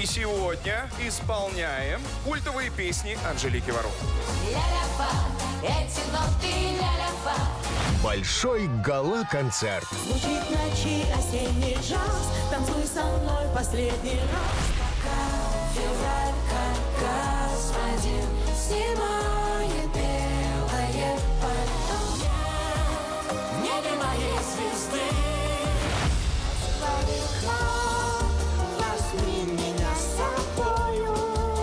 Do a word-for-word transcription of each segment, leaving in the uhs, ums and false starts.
И сегодня исполняем культовые песни Анжелики Варум. Эти ноты ля-ля-фа. Большой гала-концерт. Звучит в ночи осенний джаз. Танцуй со мной последний раз. Пока февраль, как господин, снимает белое пальто. В небе моей звезды возьми меня с собою.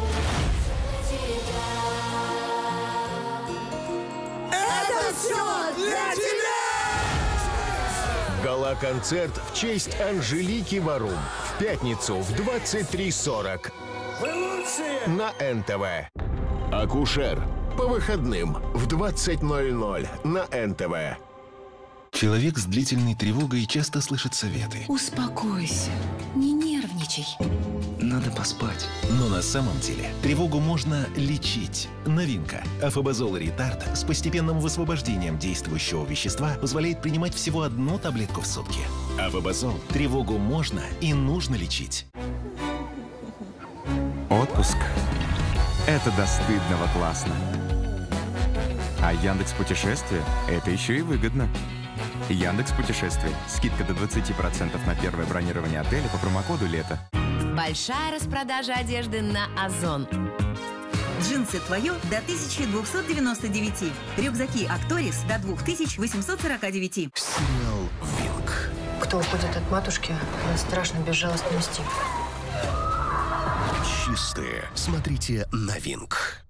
Это все для тебя! Гала-концерт в честь Анжелики Варум. В пятницу в двадцать три сорок. На эн тэ вэ. Акушер. По выходным в двадцать ноль ноль на эн тэ вэ. Человек с длительной тревогой часто слышит советы. Успокойся, не нервничай. Надо поспать. Но на самом деле тревогу можно лечить. Новинка. Афобазол Ретард с постепенным высвобождением действующего вещества позволяет принимать всего одну таблетку в сутки. Афобазол. Тревогу можно и нужно лечить. Отпуск – это до стыдного классно. А Яндекс.Путешествия – это еще и выгодно. Яндекс.Путешествия. Скидка до двадцати процентов на первое бронирование отеля по промокоду «Лето». Большая распродажа одежды на Озон. Джинсы твое до тысячи двухсот девяноста девяти. Рюкзаки Акторис до двух тысяч восьмисот сорока девяти. Сериал «Винг». Кто уходит от матушки, она страшно безжалостно мстит. Чистые. Смотрите на «Винг».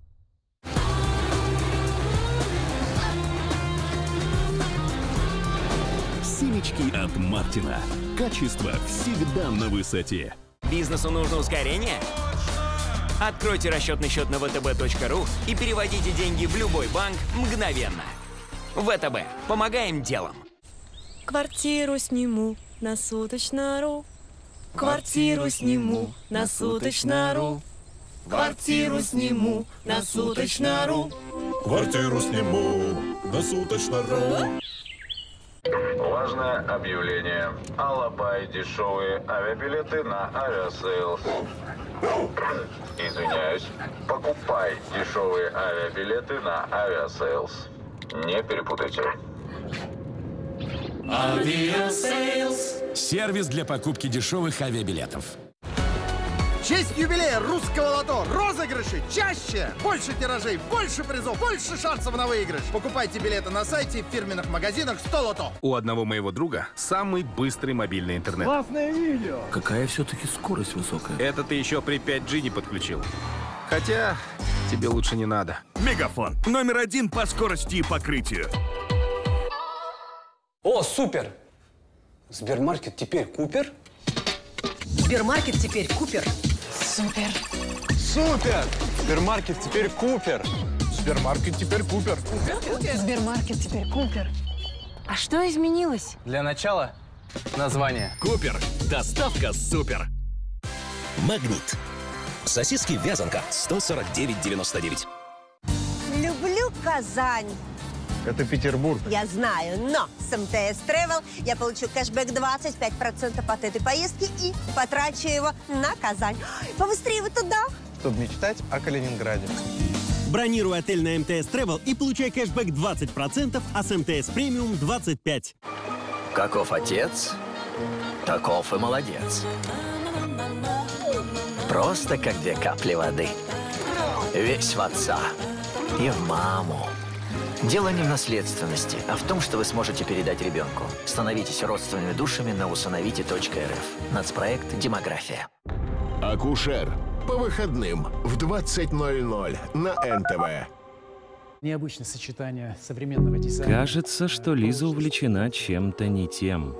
Семечки от Мартина. Качество всегда на высоте. Бизнесу нужно ускорение? Откройте расчетный счет на вэ тэ бэ точка ру и переводите деньги в любой банк мгновенно. вэ тэ бэ. Помогаем делом. Квартиру сниму на суточно.ру. Квартиру сниму на суточно.ру. Квартиру сниму на суточно.ру. Квартиру сниму на суточно.ру. Важное объявление. Алабай дешевые авиабилеты на Авиасейлс. Извиняюсь. Покупай дешевые авиабилеты на Авиасейлс. Не перепутайте. Авиасейлс. Сервис для покупки дешевых авиабилетов. В честь юбилея русского лото розыгрыши чаще, больше тиражей, больше призов, больше шансов на выигрыш. Покупайте билеты на сайте и в фирменных магазинах сто лото. У одного моего друга самый быстрый мобильный интернет. Классное видео. Какая все-таки скорость высокая. Это ты еще при пять джи не подключил. Хотя тебе лучше не надо. Мегафон. Номер один по скорости и покрытию. О, супер! Сбермаркет теперь Купер? Сбермаркет теперь Купер. Супер. Супер! Сбермаркет теперь Купер. Сбермаркет теперь Купер. Сбермаркет теперь Купер. А что изменилось? Для начала название. Купер. Доставка супер. Магнит. Сосиски вязанка. сто сорок девять девяносто девять. Люблю Казань. Это Петербург. Я знаю, но с эм тэ эс Travel я получу кэшбэк двадцать пять процентов от этой поездки и потрачу его на Казань. Побыстрее вы туда. Чтобы мечтать о Калининграде. Бронируй отель на эм тэ эс Travel и получай кэшбэк двадцать процентов, а с эм тэ эс Премиум двадцать пять процентов. Каков отец, таков и молодец. Просто как две капли воды. Весь в отца и в маму. Дело не в наследственности, а в том, что вы сможете передать ребенку. Становитесь родственными душами на усыновите точка эр эф. Нацпроект «Демография». Акушер. По выходным в двадцать ноль ноль на эн тэ вэ. Необычное сочетание современного дизайна. Кажется, что Лиза увлечена чем-то не тем.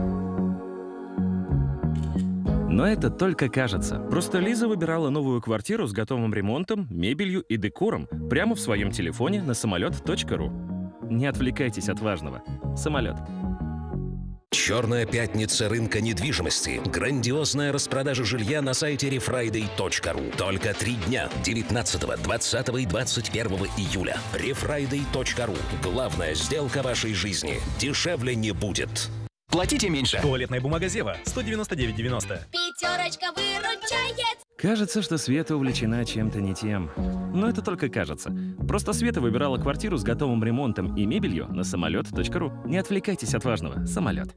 Но это только кажется. Просто Лиза выбирала новую квартиру с готовым ремонтом, мебелью и декором прямо в своем телефоне на самолет точка ру. Не отвлекайтесь от важного. Самолет. Черная пятница рынка недвижимости. Грандиозная распродажа жилья на сайте рефрайдей точка ру. Только три дня. девятнадцатого, двадцатого и двадцать первого июля. рефрайдей точка ру. Главная сделка вашей жизни. Дешевле не будет. Платите меньше. Туалетная бумага Зева сто девяносто девять девяносто. Пятерочка выручает. Кажется, что Света увлечена чем-то не тем. Но это только кажется. Просто Света выбирала квартиру с готовым ремонтом и мебелью на самолет точка ру. Не отвлекайтесь от важного. Самолет.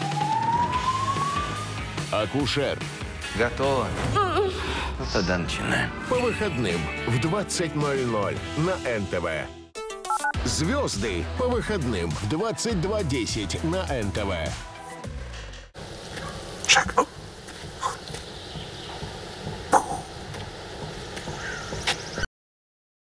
Акушер. Готово. Ну, тогда начинаем. По выходным в двадцать ноль ноль на эн тэ вэ. Звезды по выходным в двадцать два десять на эн тэ вэ. Шаг.